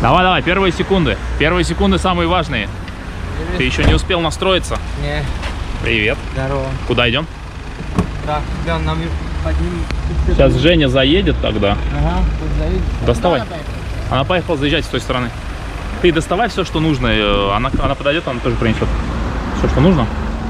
Давай, давай, первые секунды. Первые секунды самые важные. Привет. Ты еще не успел настроиться? Не. Привет. Здорово. Куда идем? Так, тебя нам поднимем. Сейчас Женя заедет тогда. Ага, тут заедет. Доставай. Она поехала заезжать с той стороны. Ты доставай все, что нужно. Она подойдет, она тоже принесет. Все, что нужно.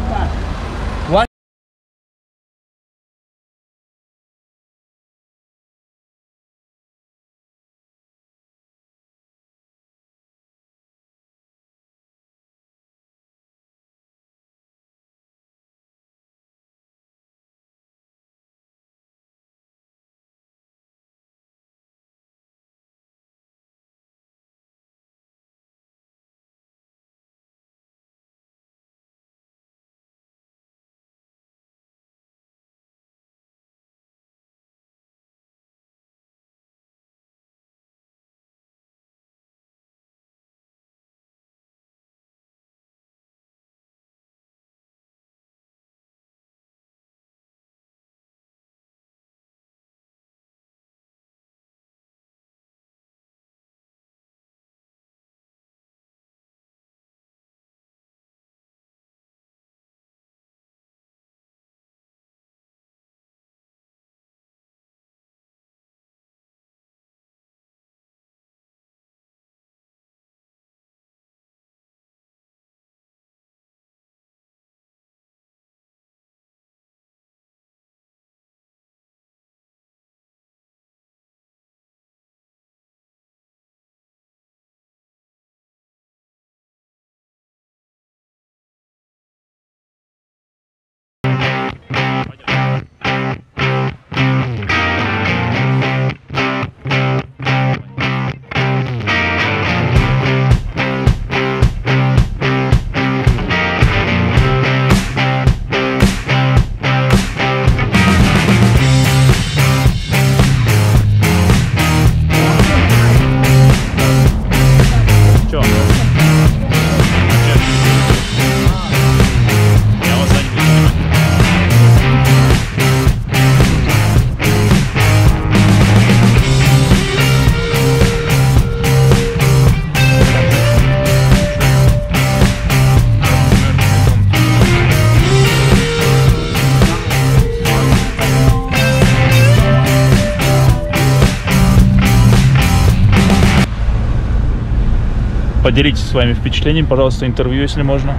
Поделитесь своими впечатлениями, пожалуйста, интервью, если можно.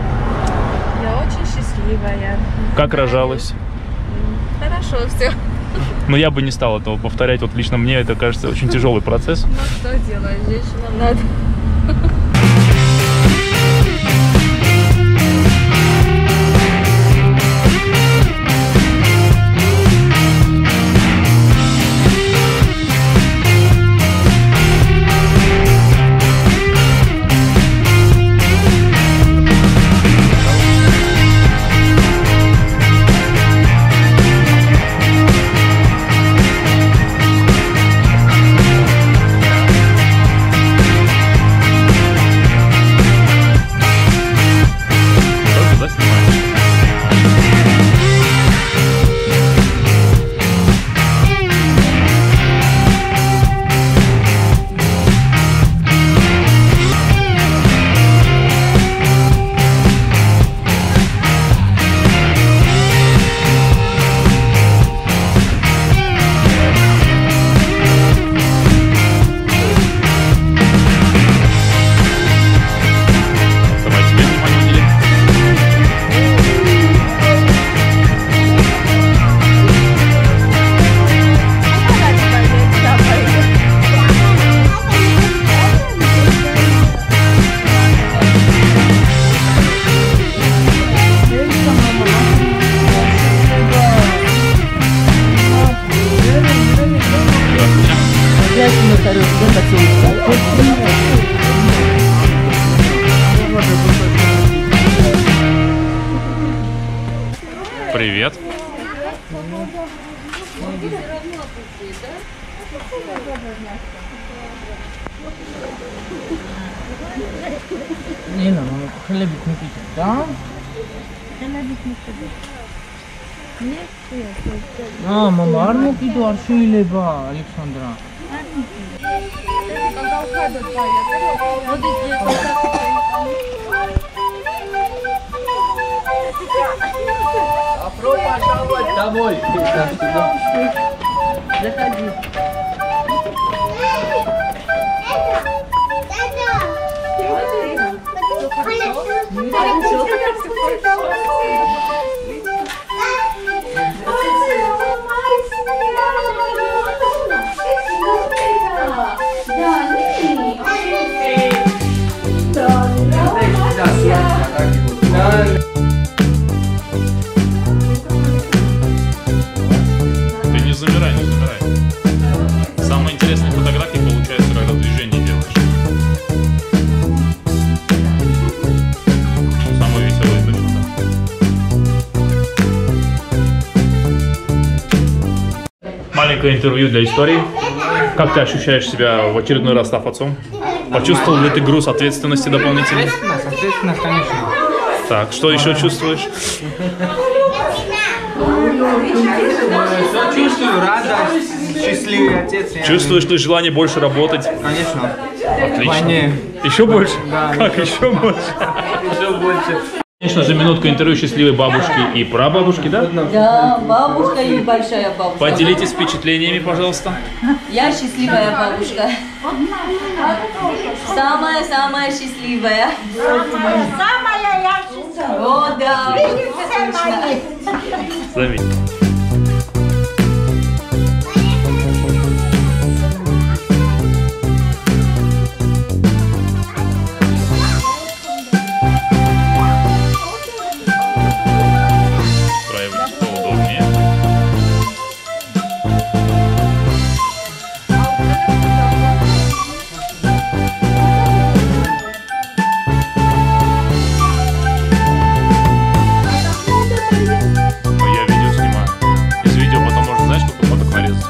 Я очень счастливая. Как рожалась? Хорошо все. Но я бы не стал этого повторять. Вот лично мне это кажется очень тяжелый процесс. Ну что делать, женщинам надо. Привет. Не, мама, хлебик не пить, да? Хлебик не пить. Нет, А, мама, арму пить, арши леба, Александра. Добро пожаловать домой. Заходи. Ты не замирай, не замирай. Самые интересные фотографии получаются, когда движение делаешь. Самые веселые точно, да. Маленькое интервью для истории. Как ты ощущаешь себя в очередной раз став отцом? Почувствовал ли ты груз ответственности дополнительный? Ответственность, конечно. Так, что еще чувствуешь? Чувствую радость, счастливый отец. Чувствуешь ли желание больше работать? Конечно. Отлично. Войне. Еще больше? Да. Как еще больше? Еще больше. Конечно же, минутка интервью счастливой бабушки и прабабушки, да? Да, бабушка и большая бабушка. Поделитесь впечатлениями, пожалуйста. Я счастливая бабушка. Самая-самая счастливая. Самая я счастливая. О, да. Видите, мои. Заметь. Устраивайтесь поудобнее. Я видео снимаю. Из видео потом можно, знаешь, сколько фоток нарезать.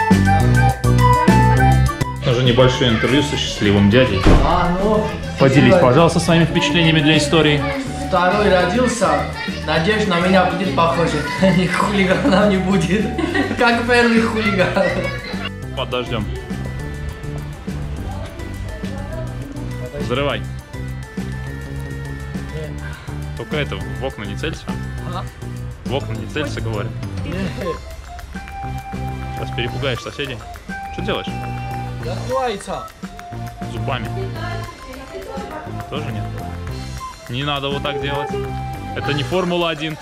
Уже небольшое интервью со счастливым дядей. Поделись, пожалуйста, своими впечатлениями для истории. Второй родился. Надеюсь, на меня будет похоже. Ни хулиганов не будет. Как первый хулиган. Подождем. Взрывай. Только это в окна не целься. В окна не целься, говорят. Сейчас перепугаешь соседей. Что делаешь? Закрывается. Зубами. Тоже нет? Не надо вот так делать. Это не Формула-1.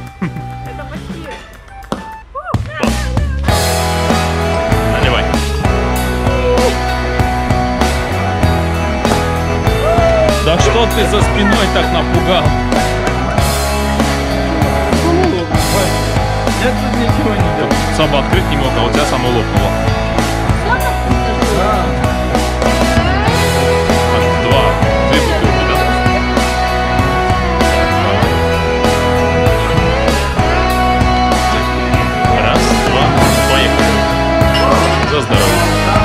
Наливай. Да что ты за спиной так напугал? Я тут ничего не делал. Саба открыть не мог, а у тебя само лопнуло. Аж две бутылки, да? Раз, два, поехали. За здоровье.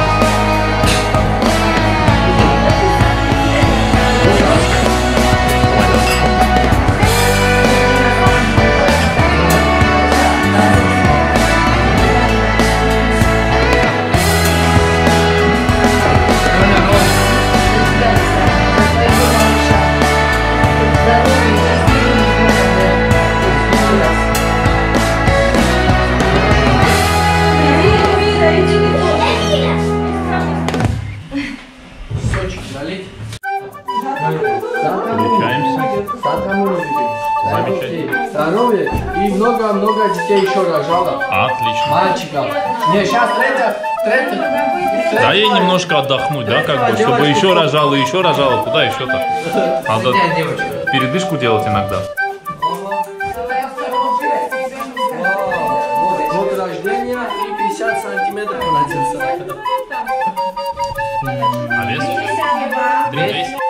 Замечательно. Здоровье и много-много детей еще рожала. Отлично. Мальчиков. Не, сейчас третий. Да ей немножко отдохнуть, да, как бы, чтобы еще рожала, куда еще-то? Надо передышку делать иногда. Год рождения и 50 сантиметров родился. А вес? 3200.